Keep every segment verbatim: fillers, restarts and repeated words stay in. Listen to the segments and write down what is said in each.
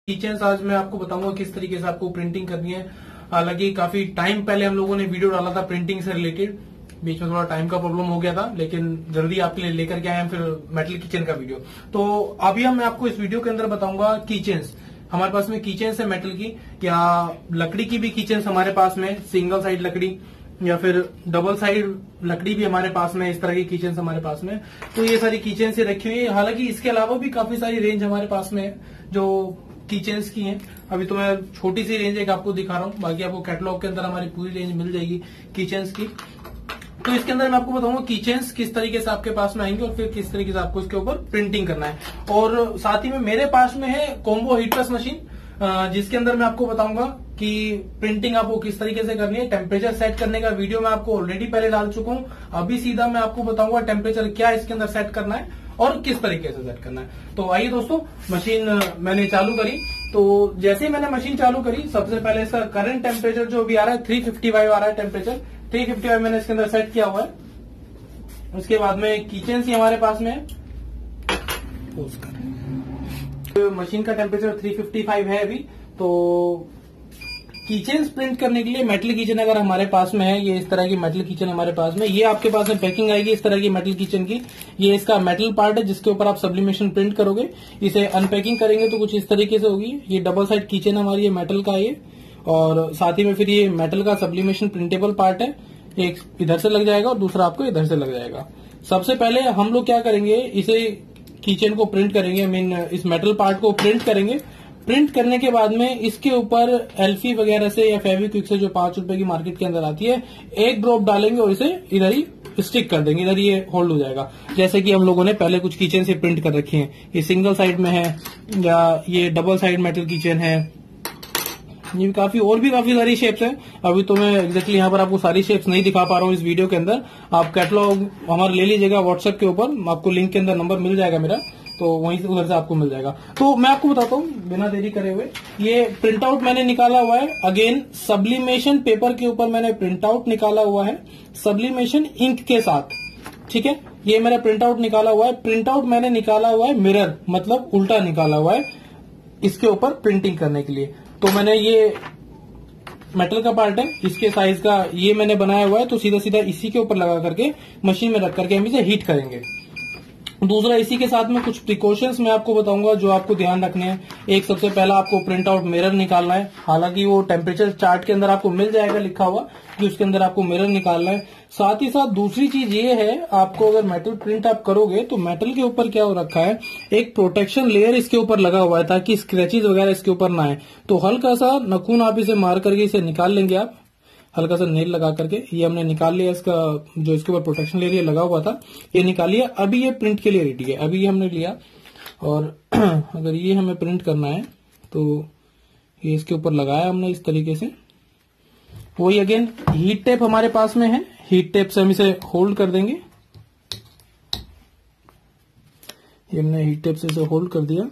Kitchen आज मैं आपको बताऊंगा किस तरीके से आपको प्रिंटिंग करनी है। हालांकि काफी टाइम पहले हम लोगों ने वीडियो डाला था प्रिंटिंग से रिलेटेड, बीच में थोड़ा टाइम का प्रॉब्लम हो गया था, लेकिन जल्दी आपके लिए लेकर के आए हैं फिर मेटल किचन का वीडियो। तो अभी हम मैं आपको इस वीडियो के अंदर बताऊंगा किचन्स। हमारे पास में किचन्स है मेटल की, या लकड़ी की भी किचन्स हमारे पास में, सिंगल साइड लकड़ी या फिर डबल साइड लकड़ी भी हमारे पास में, इस तरह की किचन्स हमारे पास में। तो ये सारी किचन्स रखी हुई है। हालांकि इसके अलावा भी काफी सारी रेंज हमारे पास में है जो किचन्स की हैं। अभी तो मैं छोटी सी रेंज एक आपको दिखा रहा हूँ, बाकी आपको कैटलॉग के अंदर हमारी पूरी रेंज मिल जाएगी किचन्स की। तो इसके अंदर मैं आपको बताऊंगा किचन्स किस तरीके से आपके पास में आएंगे और फिर किस तरीके से आपको इसके ऊपर प्रिंटिंग करना है। और साथ ही में मेरे पास में है कॉम्बो हीट प्रेस मशीन, जिसके अंदर मैं आपको बताऊंगा कि प्रिंटिंग आपको किस तरीके से करनी है। टेम्परेचर सेट करने का वीडियो मैं आपको ऑलरेडी पहले डाल चुका हूं। अभी सीधा मैं आपको बताऊंगा टेम्परेचर क्या इसके अंदर सेट करना है और किस तरीके से सेट करना है। तो आइए दोस्तों, मशीन मैंने चालू करी। तो जैसे ही मैंने मशीन चालू करी, सबसे पहले इसका करंट टेम्परेचर जो भी आ रहा है थ्री फिफ्टी फाइव आ रहा है टेम्परेचर, थ्री फिफ्टी फाइव मैंने इसके अंदर सेट किया हुआ है। उसके बाद में किचन ही हमारे पास में है, तो मशीन का टेम्परेचर थ्री फिफ्टी फाइव है अभी। तो किचन प्रिंट करने के लिए मेटल किचन अगर हमारे पास में है, ये इस तरह की मेटल किचन हमारे पास में, ये आपके पास में पैकिंग आएगी इस तरह की मेटल किचन की। ये इसका मेटल पार्ट है जिसके ऊपर आप सब्लिमेशन प्रिंट करोगे। इसे अनपैकिंग करेंगे तो कुछ इस तरीके से होगी। ये डबल साइड किचन हमारी ये मेटल का ये, और साथ ही में फिर ये मेटल का सब्लिमेशन प्रिंटेबल पार्ट है। एक इधर से लग जाएगा और दूसरा आपको इधर से लग जाएगा। सबसे पहले हम लोग क्या करेंगे, इसे किचन को प्रिंट करेंगे, आई मीन इस मेटल पार्ट को प्रिंट करेंगे। प्रिंट करने के बाद में इसके ऊपर एल्फी वगैरह से या फेविक्विक से जो पांच रुपए की मार्केट के अंदर आती है, एक ड्रॉप डालेंगे और इसे इधर ही स्टिक कर देंगे, इधर ये होल्ड हो जाएगा। जैसे कि हम लोगों ने पहले कुछ किचन से प्रिंट कर रखे हैं। ये सिंगल साइड में है या ये डबल साइड मेटल किचन है। ये काफी और भी काफी सारी शेप्स हैं। अभी तो मैं एग्जैक्टली यहाँ पर आपको सारी शेप्स नहीं दिखा पा रहा हूँ इस वीडियो के अंदर। आप कैटलॉग हमारा ले लीजिएगा व्हाट्सएप के ऊपर, आपको लिंक के अंदर नंबर मिल जाएगा मेरा, तो वहीं से उधर से आपको मिल जाएगा। तो मैं आपको बताता हूँ बिना देरी करे हुए, ये प्रिंट आउट मैंने निकाला हुआ है। अगेन सब्लिमेशन पेपर के ऊपर मैंने प्रिंट आउट निकाला हुआ है सब्लिमेशन इंक के साथ, ठीक है। ये मेरा प्रिंट आउट निकाला हुआ है। प्रिंट आउट मैंने निकाला हुआ है मिरर, मतलब उल्टा निकाला हुआ है इसके ऊपर प्रिंटिंग करने के लिए। तो मैंने ये मेटल का पार्ट है, इसके साइज का ये मैंने बनाया हुआ है। तो सीधा सीधा इसी के ऊपर लगा करके मशीन में रख करके हम इसे हीट करेंगे। दूसरा, इसी के साथ में कुछ प्रिकॉशंस मैं आपको बताऊंगा जो आपको ध्यान रखने हैं। एक, सबसे पहला आपको प्रिंट आउट मिरर निकालना है। हालांकि वो टेम्परेचर चार्ट के अंदर आपको मिल जाएगा लिखा हुआ कि उसके अंदर आपको मिरर निकालना है। साथ ही साथ दूसरी चीज ये है, आपको अगर मेटल प्रिंट आप करोगे तो मेटल के ऊपर क्या हो रखा है, एक प्रोटेक्शन लेयर इसके ऊपर लगा हुआ है ताकि स्क्रैचेस वगैरह इसके ऊपर ना आए। तो हल्का सा नखून आप इसे मार करके इसे निकाल लेंगे, आप हल्का सा नेल लगा करके। ये हमने निकाल लिया, इसका जो इसके ऊपर प्रोटेक्शन लेयर लगा हुआ था ये निकाल लिया। अभी ये प्रिंट के लिए रेडी है, अभी ये हमने लिया। और अगर ये हमें प्रिंट करना है तो ये इसके ऊपर लगाया हमने इस तरीके से। वही अगेन हीट टेप हमारे पास में है, हीट टेप से हम इसे होल्ड कर देंगे। ये हमने हीट टेप से इसे होल्ड कर दिया।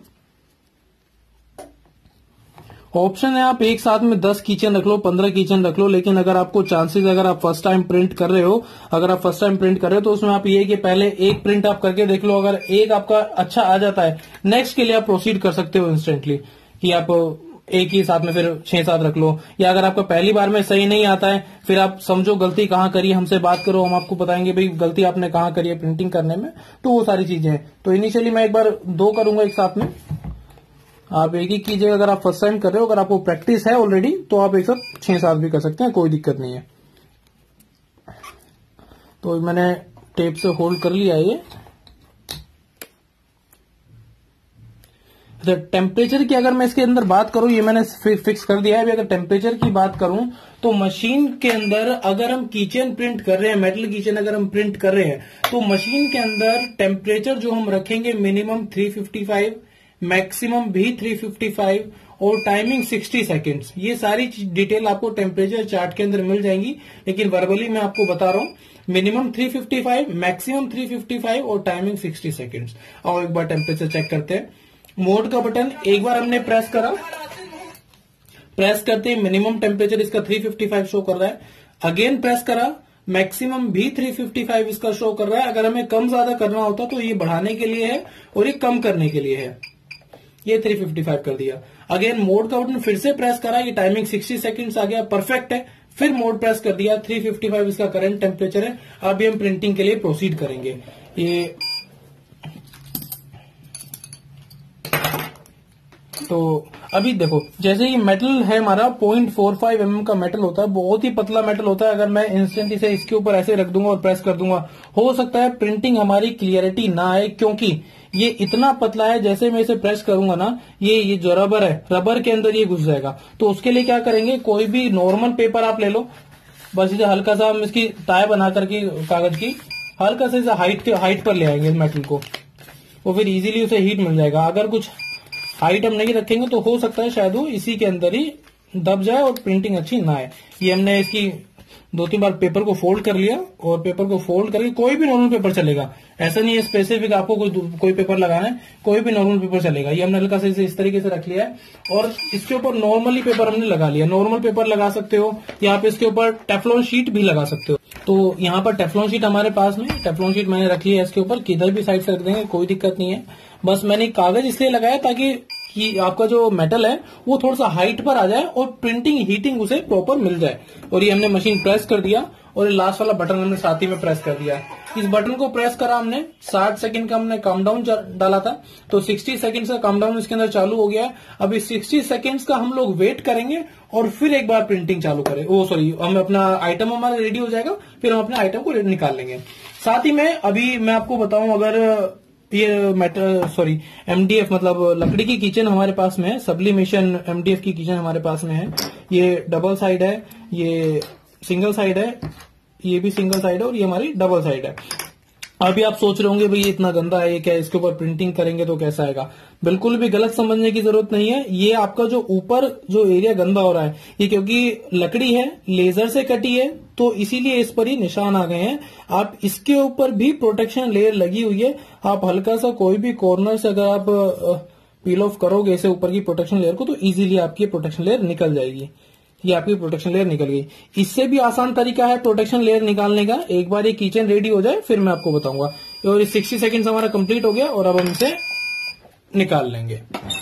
ऑप्शन है आप एक साथ में दस किचन रख लो, पंद्रह किचन रख लो, लेकिन अगर आपको चांसेस, अगर आप फर्स्ट टाइम प्रिंट कर रहे हो अगर आप फर्स्ट टाइम प्रिंट कर रहे हो तो उसमें आप ये कि पहले एक प्रिंट आप करके देख लो। अगर एक आपका अच्छा आ जाता है, नेक्स्ट के लिए आप प्रोसीड कर सकते हो इंस्टेंटली, कि आप एक ही साथ में फिर छह सात रख लो। या अगर आपका पहली बार में सही नहीं आता है, फिर आप समझो गलती कहाँ करी, हमसे बात करो, हम आपको बताएंगे भाई गलती आपने कहाँ करी है प्रिंटिंग करने में। तो वो सारी चीजें हैं। तो इनिशियली मैं एक बार दो करूंगा एक साथ में, आप एक ही कीजिएगा। अगर आप फर्स्ट टाइम कर रहे हो, अगर आपको प्रैक्टिस है ऑलरेडी, तो आप एक साथ छह सात भी कर सकते हैं, कोई दिक्कत नहीं है। तो मैंने टेप से होल्ड कर लिया ये। अच्छा, टेम्परेचर की अगर मैं इसके अंदर बात करूं, ये मैंने फिक्स कर दिया है। अभी अगर टेम्परेचर की बात करूं तो मशीन के अंदर अगर हम किचन प्रिंट कर रहे हैं, मेटल किचन अगर हम प्रिंट कर रहे हैं, तो मशीन के अंदर टेम्परेचर जो हम रखेंगे minimum three fifty five, maximum भी थ्री फिफ्टी फाइव और टाइमिंग सिक्सटी सेकेंड्स। ये सारी डिटेल आपको टेम्परेचर चार्ट के अंदर मिल जाएंगी, लेकिन वर्बली मैं आपको बता रहा हूं minimum three fifty five, maximum three fifty five और टाइमिंग सिक्सटी सेकेंड्स। और एक बार टेम्परेचर चेक करते हैं। मोड का बटन एक बार हमने प्रेस करा, प्रेस करते ही मिनिमम टेम्परेचर इसका थ्री फिफ्टी फाइव शो कर रहा है। अगेन प्रेस करा, मैक्सिमम भी थ्री फिफ्टी फाइव इसका शो कर रहा है। अगर हमें कम ज्यादा करना होता तो ये बढ़ाने के लिए है और ये कम करने के लिए है। ये थ्री फिफ्टी फाइव कर दिया। अगेन मोड का बटन फिर से प्रेस करा, ये टाइमिंग सिक्सटी सेकंड्स आ गया, परफेक्ट है। फिर मोड प्रेस कर दिया, थ्री फिफ्टी फाइव इसका करंट टेम्परेचर है। अभी हम प्रिंटिंग के लिए प्रोसीड करेंगे। ये तो अभी देखो, जैसे ये मेटल है हमारा point four five M M का मेटल होता है, बहुत ही पतला मेटल होता है। अगर मैं इंस्टेंट इसे इसके ऊपर ऐसे रख दूंगा और प्रेस कर दूंगा, हो सकता है प्रिंटिंग हमारी क्लियरिटी ना आए, क्योंकि ये इतना पतला है। जैसे मैं इसे प्रेस करूंगा ना, ये ये जो रबर है, रबर के अंदर ये घुस जाएगा। तो उसके लिए क्या करेंगे, कोई भी नॉर्मल पेपर आप ले लो, बस इसे हल्का सा हम इसकी टाई बना करके कागज की हल्का सा इसे हाइट के हाइट पर ले आएंगे मेटल को, वो फिर इजीली उसे हीट मिल जाएगा। अगर कुछ हाइट हम नहीं रखेंगे तो हो सकता है शायद वो इसी के अंदर ही दब जाए और प्रिंटिंग अच्छी ना आए। ये हमने इसकी दो तीन बार पेपर को फोल्ड कर लिया, और पेपर को फोल्ड करके कोई भी नॉर्मल पेपर चलेगा, ऐसा नहीं है स्पेसिफिक आपको कोई कोई पेपर लगाना है, कोई भी नॉर्मल पेपर चलेगा। ये हमने हल्का से इसे इस तरीके से रख लिया है, और इसके ऊपर नॉर्मली पेपर हमने लगा लिया। नॉर्मल पेपर लगा सकते हो, या आप इसके ऊपर टेफ्लॉन शीट भी लगा सकते हो। तो यहाँ पर टेफ्लॉन शीट हमारे पास में, टेफ्लॉन शीट मैंने रख ली है इसके ऊपर, किधर भी साइड से रख देंगे, कोई दिक्कत नहीं है। बस मैंने कागज इसलिए लगाया ताकि कि आपका जो मेटल है वो थोड़ा सा हाइट पर आ जाए और प्रिंटिंग हीटिंग उसे प्रॉपर मिल जाए। और ये हमने मशीन प्रेस कर दिया, और ये लास्ट वाला बटन हमने साथ ही में प्रेस कर दिया। इस बटन को प्रेस करा हमने, साठ सेकंड का हमने काउंट डाउन डाला था, तो साठ सेकंड का काउंट डाउन इसके अंदर चालू हो गया है। अभी साठ सेकंड्स का हम लोग वेट करेंगे और फिर एक बार प्रिंटिंग चालू करें। ओ सॉरी, हम अपना आइटम हमारा रेडी हो जाएगा, फिर हम अपने आइटम को निकाल लेंगे। साथ ही में अभी मैं आपको बताऊं, अगर ये मेटल सॉरी एमडीएफ मतलब लकड़ी की किचन हमारे पास में है, सब्लिमेशन एमडीएफ की किचन हमारे पास में है। ये डबल साइड है, ये सिंगल साइड है, ये भी सिंगल साइड है, और ये हमारी डबल साइड है। अभी आप सोच रहे होंगे भाई ये इतना गंदा है, क्या इसके ऊपर प्रिंटिंग करेंगे तो कैसा आएगा। बिल्कुल भी गलत समझने की जरूरत नहीं है। ये आपका जो ऊपर जो एरिया गंदा हो रहा है, ये क्योंकि लकड़ी है, लेजर से कटी है, तो इसीलिए इस पर ही निशान आ गए हैं। आप इसके ऊपर भी प्रोटेक्शन लेयर लगी हुई है, आप हल्का सा कोई भी कॉर्नर से अगर आप पील ऑफ करोगे इसे ऊपर की प्रोटेक्शन लेयर को, तो इजीली आपकी प्रोटेक्शन लेयर निकल जाएगी। ये आपकी प्रोटेक्शन लेयर निकल गई। इससे भी आसान तरीका है प्रोटेक्शन लेयर निकालने का। एक बार ये किचन रेडी हो जाए फिर मैं आपको बताऊंगा। और ये साठ सेकंड्स हमारा कंप्लीट हो गया, और अब हम इसे निकाल लेंगे।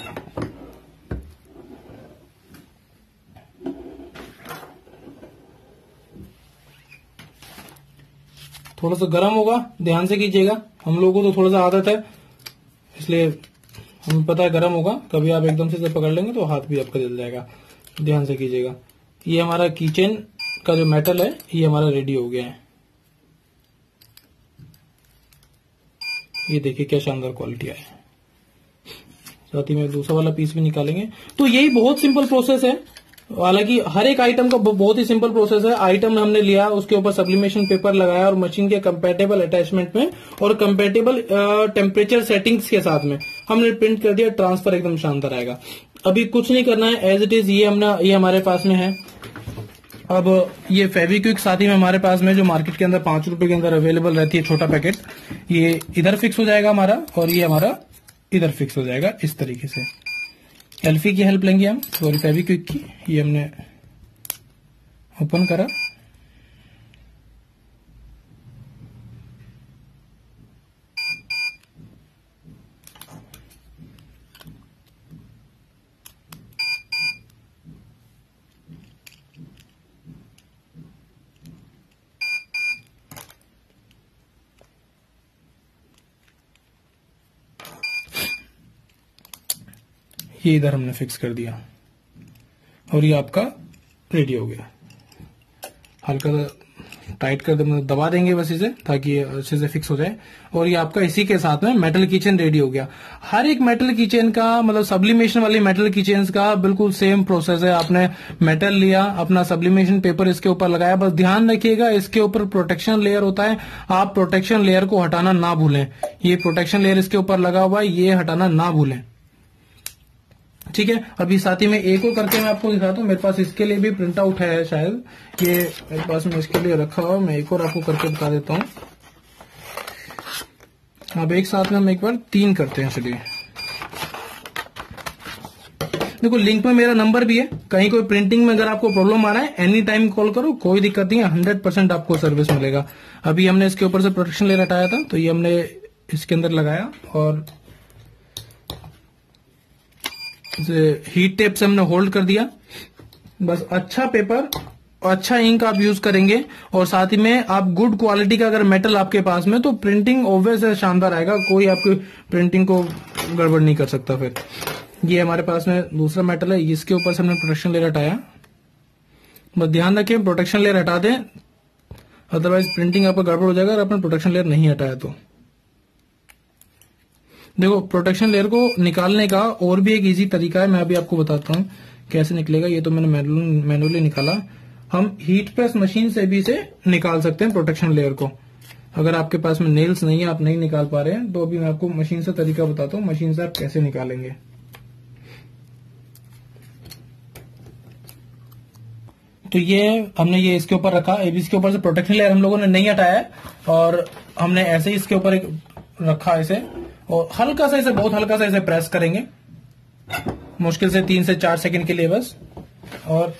थोड़ा सा गर्म होगा, ध्यान से कीजिएगा। हम लोगों को तो थोड़ा सा आदत है, इसलिए हमें पता है गर्म होगा। कभी आप एकदम से इसे पकड़ लेंगे तो हाथ भी आपका जल जाएगा, ध्यान से कीजिएगा। ये हमारा किचन का जो मेटल है ये हमारा रेडी हो गया है। ये देखिए क्या शानदार क्वालिटी है। साथ ही में दूसरा वाला पीस भी निकालेंगे। तो यही बहुत सिंपल प्रोसेस है। हालांकि हर एक आइटम का बहुत ही सिंपल प्रोसेस है। आइटम हमने लिया, उसके ऊपर सब्लिमेशन पेपर लगाया, और मशीन के कंपेटेबल अटैचमेंट में और कंपेटेबल टेम्परेचर सेटिंग्स के साथ में हमने प्रिंट कर दिया। ट्रांसफर एकदम शानदार आएगा। अभी कुछ नहीं करना है, एज इट इज ये हमने ये हमारे पास में है। अब ये फेविक्विक साथ ही में हमारे पास में जो मार्केट के अंदर पांच रुपए के अंदर अवेलेबल रहती है, छोटा पैकेट, ये इधर फिक्स हो जाएगा हमारा, और ये हमारा इधर फिक्स हो जाएगा इस तरीके से। एल्फी की हेल्प लेंगे हम, सॉरी फेविक्विक की। ये हमने ओपन करा, ये इधर हमने फिक्स कर दिया, और ये आपका रेडी हो गया। हल्का सा टाइट कर दे, दबा देंगे बस इसे, ताकि ये अच्छे से फिक्स हो जाए। और ये आपका इसी के साथ में मेटल किचन रेडी हो गया। हर एक मेटल किचन का मतलब सब्लिमेशन वाली मेटल किचन का बिल्कुल सेम प्रोसेस है। आपने मेटल लिया, अपना सब्लिमेशन पेपर इसके ऊपर लगाया, बस ध्यान रखिएगा इसके ऊपर प्रोटेक्शन लेयर होता है, आप प्रोटेक्शन लेयर को हटाना ना भूलें। ये प्रोटेक्शन लेयर इसके ऊपर लगा हुआ है, ये हटाना ना भूलें, ठीक है। अभी साथ ही में एक और करके मैं आपको दिखाता हूँ। मेरे पास इसके लिए भी प्रिंट आउट है शायद, ये मेरे पास में इसके लिए रखा हुआ। मैं एक और आपको करके बता देता हूँ। अब एक साथ में हम एक बार तीन करते हैं। चलिए देखो, लिंक में मेरा नंबर भी है। कहीं कोई प्रिंटिंग में अगर आपको प्रॉब्लम आ रहा है, एनी टाइम कॉल करो, कोई दिक्कत नहीं है, हंड्रेड परसेंट आपको सर्विस मिलेगा। अभी हमने इसके ऊपर से प्रोटेक्शन लेयर हटाया था, तो ये हमने इसके अंदर लगाया, और इसे हीट टेप से हमने होल्ड कर दिया। बस अच्छा पेपर और अच्छा इंक आप यूज करेंगे और साथ ही में आप गुड क्वालिटी का अगर मेटल आपके पास में, तो प्रिंटिंग ऑब्वियस है शानदार आएगा, कोई आपकी प्रिंटिंग को गड़बड़ नहीं कर सकता। फिर ये हमारे पास में दूसरा मेटल है, इसके ऊपर से हमने प्रोटेक्शन लेयर हटाया। बस ध्यान रखें प्रोटेक्शन लेयर हटा दें, अदरवाइज प्रिंटिंग आपका गड़बड़ हो जाएगा अगर आपने प्रोटेक्शन लेयर नहीं हटाया तो। देखो प्रोटेक्शन लेयर को निकालने का और भी एक इजी तरीका है, मैं अभी आपको बताता हूं कैसे निकलेगा। ये तो मैंने मैनुअली निकाला, हम हीट प्रेस मशीन से भी इसे निकाल सकते हैं प्रोटेक्शन लेयर को। अगर आपके पास में नेल्स नहीं है, आप नहीं निकाल पा रहे हैं, तो अभी मैं आपको मशीन से तरीका बताता हूं, मशीन से आप कैसे निकालेंगे। तो ये हमने ये इसके ऊपर रखा, अभी इसके ऊपर से प्रोटेक्शन लेयर हम लोगों ने नहीं हटाया है और हमने ऐसे ही इसके ऊपर एक रखा इसे, और हल्का सा इसे, बहुत हल्का सा इसे प्रेस करेंगे, मुश्किल से तीन से चार सेकंड के लिए बस। और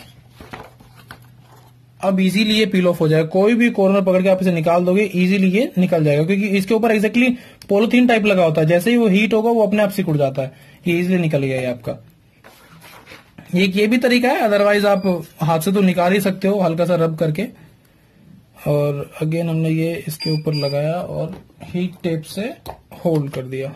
अब इजीली ये पील ऑफ हो जाएगा, कोई भी कॉर्नर पकड़ के आप इसे निकाल दोगे इजीली ये निकल जाएगा, क्योंकि इसके ऊपर एग्जैक्टली पॉलिथीन टाइप लगा होता है, जैसे ही वो हीट होगा वो अपने आप सिकुड़ जाता है, ये इजीली निकल गया ये आपका। एक ये भी तरीका है, अदरवाइज आप हाथ से तो निकाल ही सकते हो हल्का सा रब करके। और अगेन हमने ये इसके ऊपर लगाया और हीट टेप से होल्ड कर दिया।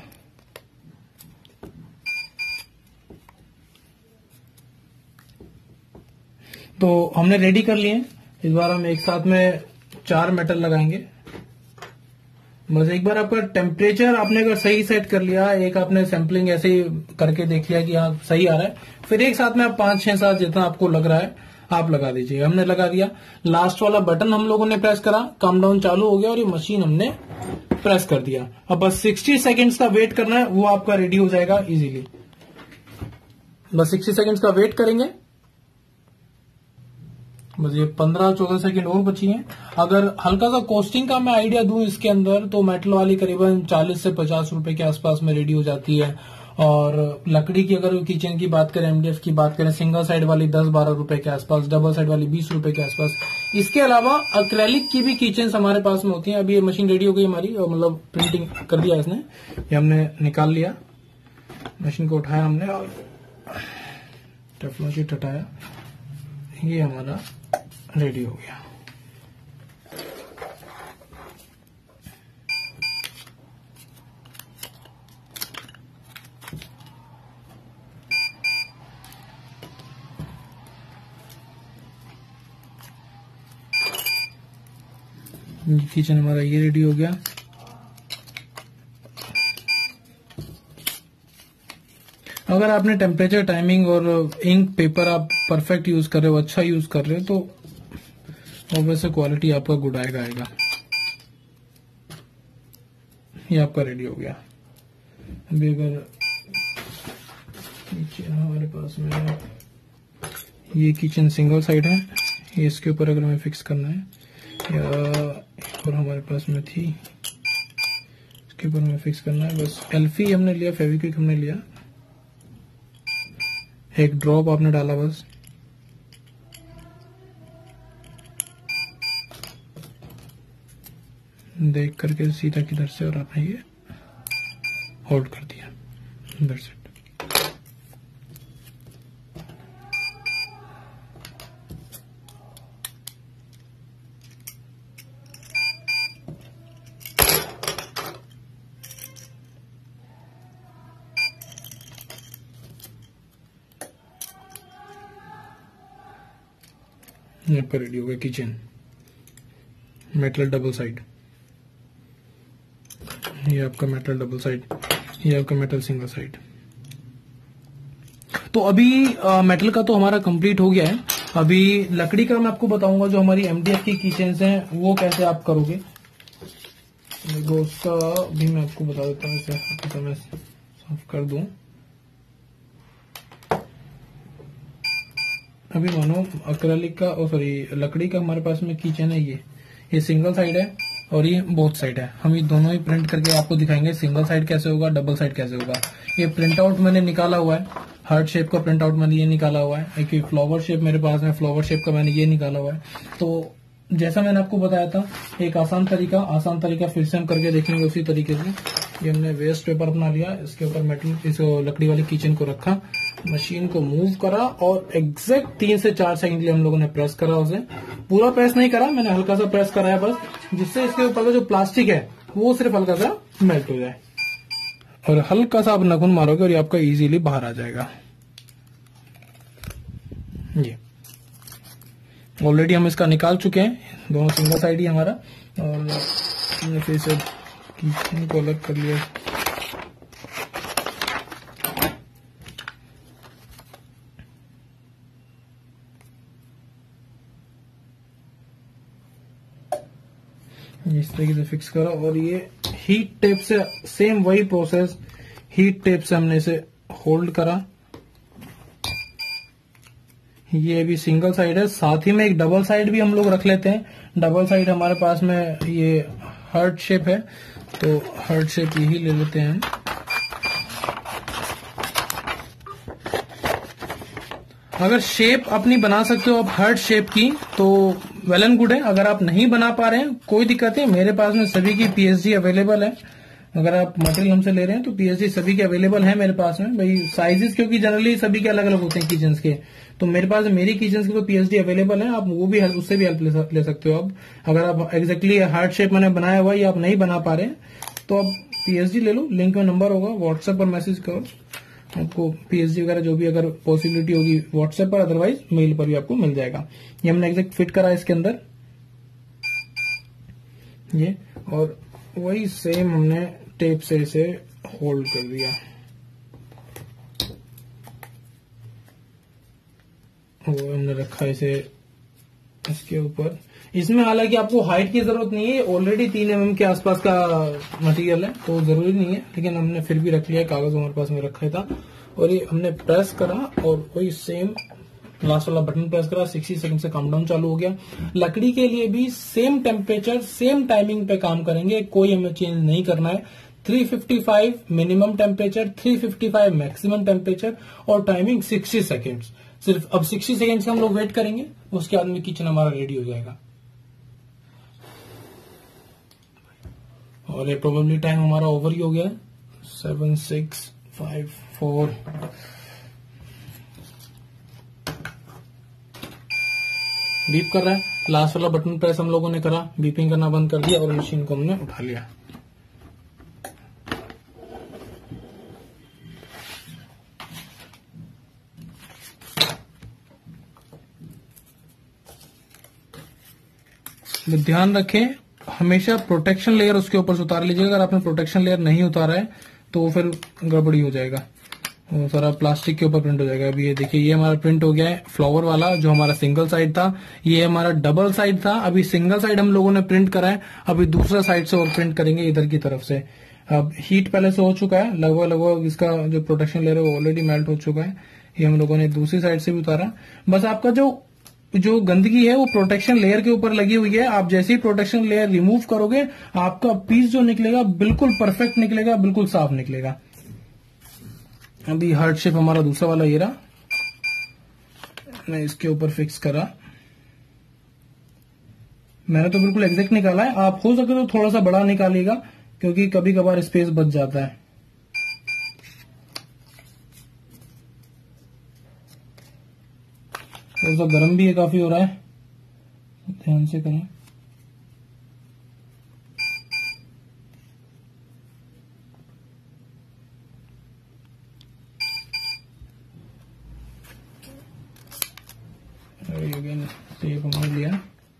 तो हमने रेडी कर लिए। इस बार हम एक साथ में चार मेटल लगाएंगे। बस एक बार आपका टेम्परेचर आपने अगर सही सेट कर लिया, एक आपने सैंपलिंग ऐसे ही करके देख लिया कि हाँ सही आ रहा है, फिर एक साथ में आप पांच छह सात जितना आपको लग रहा है आप लगा दीजिए। हमने लगा दिया, लास्ट वाला बटन हम लोगों ने प्रेस करा, कम डाउन चालू हो गया और ये मशीन हमने प्रेस कर दिया। अब बस साठ सेकंड्स का वेट करना है, वो आपका रेडी हो जाएगा इजीली। बस साठ सेकंड्स का वेट करेंगे। बस ये पंद्रह चौदह सेकंड और बची हैं। अगर हल्का सा कॉस्टिंग का मैं आइडिया दूं इसके अंदर, तो मेटल वाली करीबन चालीस से पचास रुपए के आसपास में रेडी हो जाती है। और लकड़ी की अगर किचन की बात करें, एमडीएफ की बात करें, सिंगल साइड वाली दस बारह रुपए के आसपास, डबल साइड वाली बीस रुपए के आसपास। इसके अलावा एक्रेलिक की भी किचन हमारे पास में होती है। अभी ये मशीन रेडी हो गई हमारी, और मतलब प्रिंटिंग कर दिया इसने, ये हमने निकाल लिया। मशीन को उठाया हमने और टेफ्लॉन शीट हटाया, ये हमारा रेडी हो गया। किचन हमारा ये रेडी हो गया। अगर आपने टेम्परेचर, टाइमिंग और इंक पेपर आप परफेक्ट यूज कर रहे हो, अच्छा यूज कर रहे हो, तो ऑब्वियसली क्वालिटी आपका गुड आएगा आएगा। ये आपका रेडी हो गया। अभी अगर किचन हमारे पास में, ये किचन सिंगल साइड है, ये इसके ऊपर अगर हमें फिक्स करना है, या और हमारे पास में थी इसके ऊपर हमें फिक्स करना है। बस एल्फी हमने लिया, फेविक्विक हमने लिया, एक ड्रॉप आपने डाला, बस देख करके सीधा किधर से, और आपने ये होल्ड कर दिया। That's it. आपका रेडी हो गया किचन मेटल डबल साइड। ये आपका मेटल डबल साइड, ये आपका मेटल सिंगल साइड। तो अभी आ, मेटल का तो हमारा कंप्लीट हो गया है। अभी लकड़ी का मैं आपको बताऊंगा, जो हमारी एमडीएफ की किचन्स हैं वो कैसे आप करोगे। देखो उसका भी मैं आपको बता देता हूँ, इसे मैं साफ कर दूं। अभी मानो एक्रेलिक का, ओ सॉरी लकड़ी का हमारे पास में किचन है, ये ये सिंगल साइड है और ये बोथ साइड है। हम ये दोनों ही प्रिंट करके आपको दिखाएंगे, सिंगल साइड कैसे होगा, डबल साइड कैसे होगा। ये प्रिंट आउट मैंने निकाला हुआ है, हार्ट शेप का प्रिंट आउट मैंने ये निकाला हुआ है। एक फ्लावर शेप मेरे पास में, फ्लावर शेप का मैंने ये निकाला हुआ है। तो जैसा मैंने आपको बताया था, एक आसान तरीका आसान तरीका फिर से हम करके देखेंगे उसी तरीके से। ये हमने वेस्ट पेपर अपना लिया, इसके ऊपर मेटल, इस लकड़ी वाली किचन को रखा मशीन को मूव करा और एग्जैक्ट तीन से चार सेकंड के लिए हम लोगों ने प्रेस करा उसे। पूरा प्रेस नहीं करा, मैंने हल्का सा प्रेस कराया बस, जिससे इसके ऊपर का जो प्लास्टिक है वो सिर्फ हल्का सा मेल्ट हो जाए। और हल्का सा आप नखून मारोगे और ये आपका इजीली बाहर आ जाएगा। ये ऑलरेडी हम इसका निकाल चुके हैं, दोनों सिंगल साइड ही हमारा। और हमने फिर से कीचेन को अलग कर लिया। इस तरीके से फिक्स करा और ये हीट टेप से सेम वही प्रोसेस, हीट टेप से हमने इसे होल्ड करा। ये भी सिंगल साइड है, साथ ही में एक डबल साइड भी हम लोग रख लेते हैं। डबल साइड हमारे पास में ये हार्ट शेप है, तो हार्ट शेप यही ले लेते हैं। अगर शेप अपनी बना सकते हो आप हार्ट शेप की तो वेल एंड गुड है। अगर आप नहीं बना पा रहे हैं कोई दिक्कत है, मेरे पास में सभी की पीएसडी अवेलेबल है। अगर आप मटेरियल हमसे ले रहे हैं तो पीएसडी सभी के अवेलेबल है मेरे पास में। भाई साइजेस क्योंकि जनरली सभी के अलग अलग होते हैं किचन्स के, तो मेरे पास मेरी किचन्स की तो पीएसडी अवेलेबल है। आप वो भी उससे भी हेल्प ले सकते हो। आप अगर आप एग्जैक्टली हार्ट शेप मैंने बनाया हुआ या आप नहीं बना पा रहे तो आप पीएसडी ले लो, लिंक में नंबर होगा, व्हाट्सएप पर मैसेज करो, आपको पीएसडी वगैरह जो भी अगर पॉसिबिलिटी होगी व्हाट्सएप पर, अदरवाइज मेल पर भी आपको मिल जाएगा। ये हमने एग्जैक्ट फिट करा इसके अंदर ये, और वही सेम हमने टेप से इसे होल्ड कर दिया। वो हमने रखा इसे इसके ऊपर। इसमें हालांकि आपको हाइट की जरूरत नहीं है, ऑलरेडी तीन एम एम के आसपास का मटेरियल है तो जरूरी नहीं है, लेकिन हमने फिर भी रख लिया, कागज हमारे पास में रखा था। और ये हमने प्रेस करा और वही सेम लास्ट वाला बटन प्रेस करा, साठ सेकंड से काउंटडाउन चालू हो गया। लकड़ी के लिए भी सेम टेम्परेचर सेम टाइमिंग पे काम करेंगे, कोई हमें चेंज नहीं करना है। तीन सौ पचपन मिनिमम टेम्परेचर, तीन सौ पचपन मैक्सिमम टेम्परेचर और टाइमिंग साठ सेकंड्स सिर्फ। अब साठ सेकंड से हम लोग वेट करेंगे, उसके बाद में किचन हमारा रेडी हो जाएगा। और ये प्रोबेबली टाइम हमारा ओवर ही हो गया है, seven six five four. Beep कर रहा है, लास्ट वाला बटन प्रेस हम लोगों ने करा, बीपिंग करना बंद कर दिया और मशीन को हमने उठा लिया। ध्यान रखें हमेशा प्रोटेक्शन लेयर उसके ऊपर से उतार लीजिएगा। अगर आपने प्रोटेक्शन लेयर नहीं उतारा है तो फिर गड़बड़ी हो जाएगा, वो सारा प्लास्टिक के ऊपर प्रिंट हो जाएगा। अभी ये देखिए, ये हमारा प्रिंट हो गया है फ्लावर वाला, जो हमारा सिंगल साइड था। ये हमारा डबल साइड था। अभी सिंगल साइड हम लोगों ने प्रिंट करा है, अभी दूसरा साइड से और प्रिंट करेंगे इधर की तरफ से। अब हीट पहले से हो चुका है, लगभग लगभग इसका जो प्रोटेक्शन लेयर है वो ऑलरेडी मेल्ट हो चुका है। ये हम लोगों ने दूसरी साइड से भी उतारा। बस आपका जो जो गंदगी है वो प्रोटेक्शन लेयर के ऊपर लगी हुई है। आप जैसे ही प्रोटेक्शन लेयर रिमूव करोगे आपका पीस जो निकलेगा बिल्कुल परफेक्ट निकलेगा, बिल्कुल साफ निकलेगा। अभी हार्ट शेप हमारा दूसरा वाला ये रहा, मैं इसके ऊपर फिक्स करा। मैंने तो बिल्कुल एग्जैक्ट निकाला है, आप हो सके तो थोड़ा सा बड़ा निकालिएगा क्योंकि कभी कभार स्पेस बच जाता है। थोड़ा सा गर्म भी है, काफी हो रहा है, ध्यान से करें। टेप हमने लिया।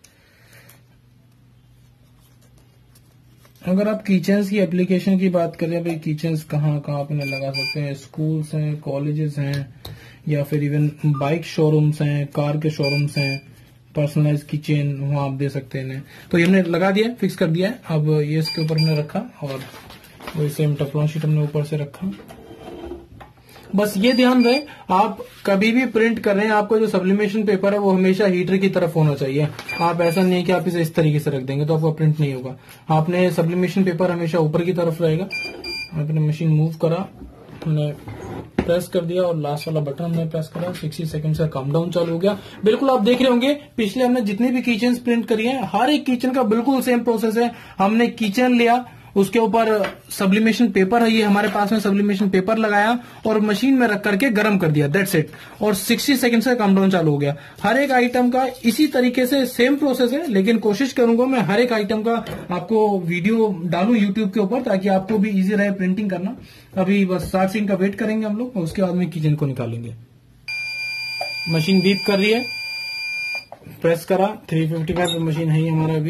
अगर आप किचन्स की एप्लीकेशन की बात करें, भाई किचन्स कहाँ कहाँ आप इन्हें लगा सकते हैं, स्कूल्स हैं, कॉलेजेस हैं, या फिर इवन बाइक शोरूम्स हैं, कार के शोरूम्स हैं, पर्सनलाइज किचन वहां आप दे सकते हैं इन्हें। तो ये हमने लगा दिया, फिक्स कर दिया है। अब ये इसके ऊपर हमने रखा और वही सेम टेफ्लॉन शीट हमने ऊपर से रखा। बस ये ध्यान रहे, आप कभी भी प्रिंट कर रहे हैं, आपका जो सब्लिमेशन पेपर है वो हमेशा हीटर की तरफ होना चाहिए। आप ऐसा नहीं है कि आप इसे इस तरीके से रख देंगे तो आपका प्रिंट नहीं होगा। आपने सब्लिमेशन पेपर हमेशा ऊपर की तरफ रहेगा। आपने मशीन मूव करा, हमने प्रेस कर दिया और लास्ट वाला बटन हमने प्रेस करा, साठ सेकंड से काम डाउन चालू हो गया। बिल्कुल आप देख रहे होंगे पिछले हमने जितनी भी किचन प्रिंट करी है, हर एक किचन का बिल्कुल सेम प्रोसेस है। हमने किचन लिया, उसके ऊपर सब्लिमेशन पेपर है, ये हमारे पास में सब्लिमेशन पेपर लगाया और मशीन में रख करके गर्म कर दिया, दैट्स इट। और साठ सेकंड से कम डाउन चालू हो गया। हर एक आइटम का इसी तरीके से सेम प्रोसेस है, लेकिन कोशिश करूंगा मैं हर एक आइटम का आपको वीडियो डालूं यूट्यूब के ऊपर, ताकि आपको भी इजी रहे प्रिंटिंग करना। अभी बस साठ सेकंड का वेट करेंगे हम लोग और उसके बाद में किचन को निकालेंगे। मशीन बीप कर रही है, प्रेस करा, तीन सौ पचपन मशीन है ही हमारा। अभी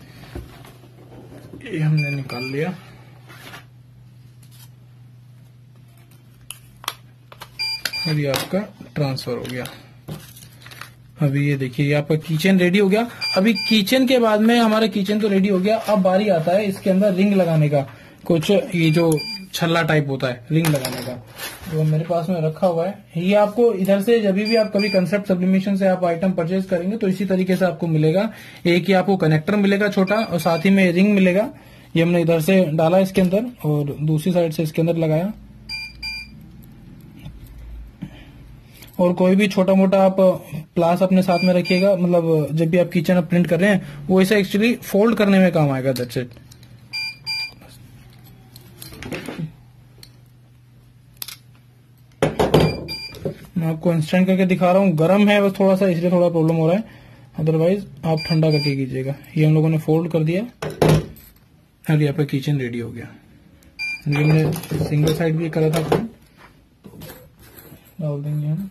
ये हमने निकाल लिया। अभी आपका ट्रांसफर हो गया। अभी ये देखिए, ये आपका किचन रेडी हो गया। अभी किचन के बाद में हमारा किचन तो रेडी हो गया। अब बारी आता है इसके अंदर रिंग लगाने का, कुछ ये जो छल्ला टाइप होता है रिंग लगाने का, जो मेरे पास में रखा हुआ है। ये आपको इधर से जब भी आप कभी कंसेप्ट सब्लिमेशन से आप आइटम परचेज करेंगे तो इसी तरीके से आपको मिलेगा। एक ही आपको कनेक्टर मिलेगा छोटा, और साथ ही में रिंग मिलेगा। ये हमने इधर से डाला इसके अंदर और दूसरी साइड से इसके अंदर लगाया। और कोई भी छोटा मोटा आप प्लास अपने साथ में रखिएगा, मतलब जब भी आप किचन प्रिंट कर रहे हैं वो इसे एक्चुअली फोल्ड करने में काम आएगा, दैट्स इट। मैं आपको इंस्टेंट करके दिखा रहा हूँ। गर्म है बस थोड़ा सा, इसलिए थोड़ा प्रॉब्लम हो रहा है, अदरवाइज आप ठंडा करके कीजिएगा। ये हम लोगों ने फोल्ड कर दिया। अभी आपका किचन रेडी हो गया। ये हमने सिंगल साइड भी करा था, तो डाल देंगे हम।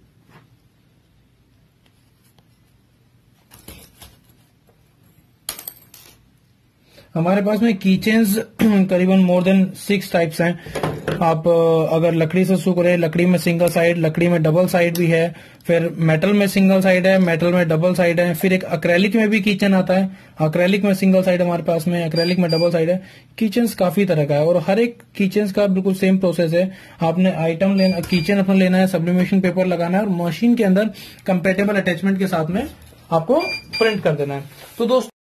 हमारे पास में कीचेन्स करीबन मोर देन सिक्स टाइप्स हैं। आप अगर लकड़ी से सूख रहे, लकड़ी में सिंगल साइड, लकड़ी में डबल साइड भी है, फिर मेटल में सिंगल साइड है, मेटल में डबल साइड है, फिर एक अक्रेलिक में भी किचन आता है। अक्रेलिक में सिंगल साइड हमारे पास में, अक्रेलिक में डबल साइड है। किचन्स काफी तरह का है और हर एक किचन्स का बिल्कुल सेम प्रोसेस है। आपने आइटम लेना, किचन अपना लेना है, सब्लिमेशन पेपर लगाना है और मशीन के अंदर कंपेटेबल अटैचमेंट के साथ में आपको प्रिंट कर देना है। तो दोस्तों